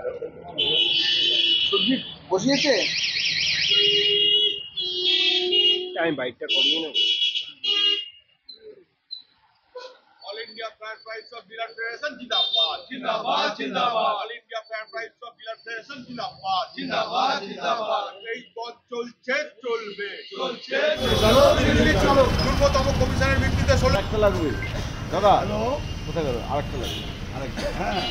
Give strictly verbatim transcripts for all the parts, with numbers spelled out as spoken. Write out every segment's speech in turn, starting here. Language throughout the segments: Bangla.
সবজি বসিয়েছে, আমি বাইকটা করিয়ে নেব। All India French Fries of Dealer Federation Jindabad, Jindabad, Jindabad. All India French Fries of Dealer Federation Jindabad, Jindabad, Jindabad. এই পথ চলছে চলবে চলছে চলো দিল্লি চলো। ন্যূনতম কমিশনের ভিত্তিতে ষোলো একটা লাগবে দাদা। হ্যালো, কোথায় গেল? আরেকটা লাগবে, আরেকটা। হ্যাঁ,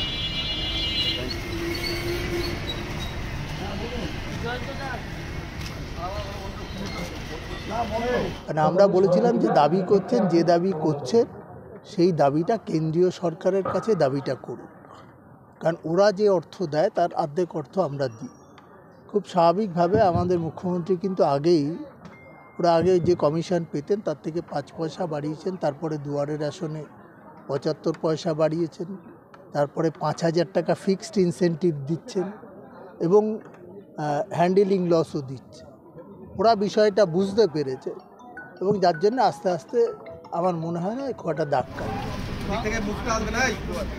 আমরা বলেছিলাম যে দাবি করছেন, যে দাবি করছেন সেই দাবিটা কেন্দ্রীয় সরকারের কাছে দাবিটা করুন, কারণ ওরা যে অর্থ দেয় তার অর্ধেক অর্থ আমরা দিই। খুব স্বাভাবিকভাবে আমাদের মুখ্যমন্ত্রী কিন্তু আগেই ওরা আগে যে কমিশন পেতেন তার থেকে পাঁচ পয়সা বাড়িয়েছেন, তারপরে দুয়ারে রেশনে পঁচাত্তর পয়সা বাড়িয়েছেন, তারপরে পাঁচ হাজার টাকা ফিক্সড ইনসেন্টিভ দিচ্ছেন এবং হ্যান্ডেলিং লসও দিচ্ছে। ওরা বিষয়টা বুঝতে পেরেছে এবং যার জন্য আস্তে আস্তে আমার মনে হয় না কটা দাগ কাটবে থেকে মুখটা আসবে না।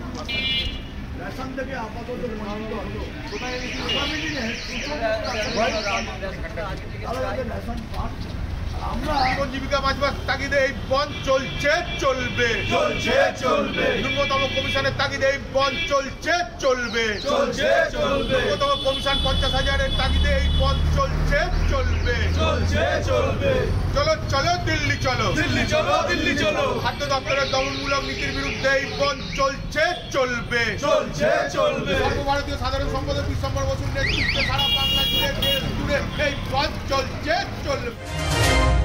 জীবিকা বাঁচবার তাগিদে এই বন্ধ চলছে চলবে চলছে চলবে। ন্যূনতম কমিশনের তাগিদে এই বন্ধ চলছে চলবে চলছে চলবে। ন্যূনতম কমিশন পঞ্চাশ হাজারের তাগিদে এই বন্ধ চলছে চলবে চলছে চলবে। চলো চলো দিল্লি চলো দিল্লি চলো দিল্লি চলো। খাদ্য দপ্তরের দমনমূলক নীতির বিরুদ্ধে এই বন্ধ চলছে চলবে চলছে চলবে। সর্বভারতীয় সাধারণ সম্পাদক বিশ্বম্বর বসুর নেতৃত্বে সারা বাংলা জুড়ে দেশ জুড়ে এই বন্ধ চলছে চলবে।